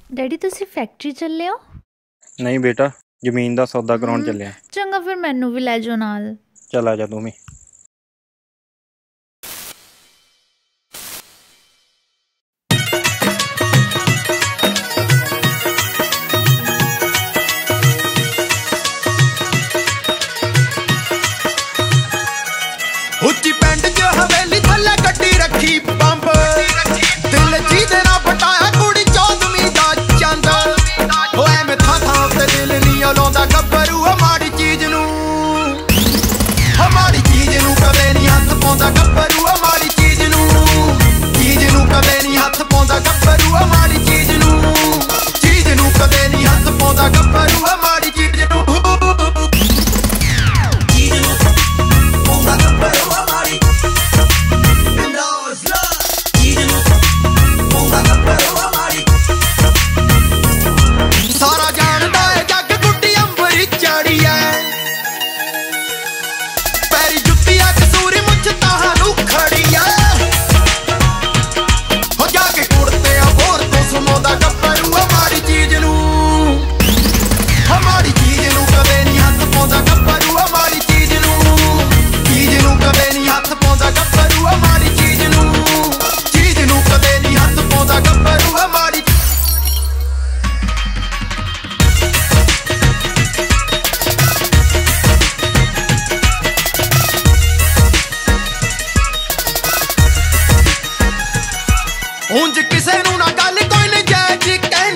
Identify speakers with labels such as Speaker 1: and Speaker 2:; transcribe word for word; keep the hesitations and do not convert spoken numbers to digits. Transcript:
Speaker 1: Daddy ਤੁਸੀਂ factory ਚੱਲੇ ਹੋ?
Speaker 2: ਨਹੀਂ ਬੇਟਾ, ਜ਼ਮੀਨ ਦਾ ਸੌਦਾ ਕਰਾਉਣ ਚੱਲਿਆ।
Speaker 1: ਚੰਗਾ ਫਿਰ ਮੈਨੂੰ ਵੀ ਲੈ ਜਾਓ ਨਾਲ।
Speaker 2: ਚੱਲ ਆ ਜਾ ਤੂੰ ਵੀ।
Speaker 3: ਉੱਚੀ ਪਿੰਡ ਚ ਹਵੇਲੀ ਥੱਲੇ ਗੱਡੀ ਰੱਖੀ ਬੰਬ, ਦਿਲ ਜਿਹਦੇ ਨਾਲ ਪਟਾਇਆ ਕੁੜੀ ਚੌਦਵੀਂ ਦਾ ਚੰਦ। ਹੋ ਐਵੇਂ ਥਾਂ ਥਾਂ ਉੱਤੇ ਦਿਲ ਨਹੀਂ ਲਾਉਂਦਾ ਗੱਭਰੂ ਮਾੜੀ ਚੀਜ਼ ਨੂੰ, ਮਾੜੀ ਚੀਜ਼ ਨੂੰ ਕਦੇ ਨਹੀਂ ਹੱਥ ਪਾਉਂਦਾ ਗੱਭਰੂ ਮਾੜੀ ਚੀਜ਼ ਨੂੰ, ਚੀਜ਼ ਨੂੰ ਕਦੇ ਨਹੀਂ ਹੱਥ ਪਾਉਂਦਾ ਗੱਭਰੂ ਮਾੜੀ ਚੀਜ਼ ਨੂੰ, ਚੀਜ਼ ਨੂੰ ਕਦੇ ਨਹੀਂ ਹੱਥ ਪਾਉਂਦਾ ਗੱਭਰੂ ਮਾੜੀ ਚੀਜ਼ ਨੂੰ। ਸਾਰਾ ਜਾਣਦਾ ਏ ਜੱਗ ਗੁੱਡੀ ਅੰਬਰੀ ਚੜੀ ਐ, ਪੈਰੀ ਜੁੱਤੀਆਂ ਕਸੂਰੀ ਮੁੱਛ ਤਾਨੂੰ ਖੜੀ ਐ। ਹੋ ਜਾ ਕੇ ਕੁੜਤੇ ਆ ਬੋਰ ਤੋਂ ਸੁਣਾਉਂਦਾ ਗੱਭਰੂ ਮਾੜੀ ਚੀਜ਼ ਨੂੰ, ਮਾੜੀ ਚੀਜ਼ ਨੂੰ ਕਦੇ ਨਹੀਂ ਹੱਥ ਪਾਉਂਦਾ ਗੱਭਰੂ ਮਾੜੀ ਚੀਜ਼ ਨੂੰ, ਚੀਜ਼ ਨੂੰ ਕਦੇ ਨਹੀਂ ਹੱਥ ਪਾਉਂਦਾ ਗੱਭਰੂ ਮਾੜੀ ਚੀਜ਼ ਨੂੰ, ਚੀਜ਼ ਨੂੰ ਕਦੇ ਨਹੀਂ ਹੱਥ ਪਾਉਂਦਾ ਗੱਭਰੂ ਮਾੜੀ। ਉਂਝ ਕਿਸੇ ਨੂੰ ਨਾ ਗੱਲ ਕੋਈ ਨਜਾਇਜ਼